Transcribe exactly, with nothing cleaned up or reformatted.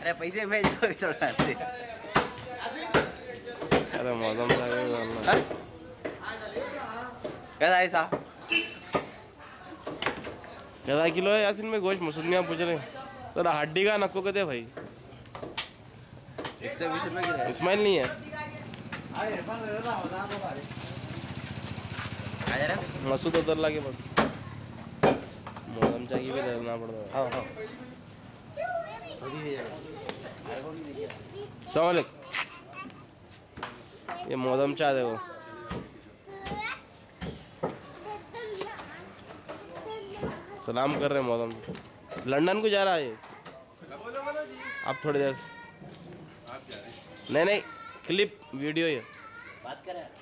अरे पैसे भेजो थोड़ा से। अरे मौसम कैसा ऐसा कैसा किलो है यासिन में गोश्त? मुसलमान पूछ रहे तो हड्डी का नको के दे भाई। एक सौ बीस रुपये किलो है। इस्माइल नहीं है। आ जा रहा है मसूद उधर लाके बस मौसम चाहिए भी रहना पड़ता है। हाँ हाँ सऊदी भेजा सलाम अलैकुम। ये मौसम चाह देखो। सलाम कर रहे हैं मौसम। लंदन को जा रहा है ये। आप थोड़ी देर नहीं नहीं क्लिप वीडियो ये बात कर रहा है।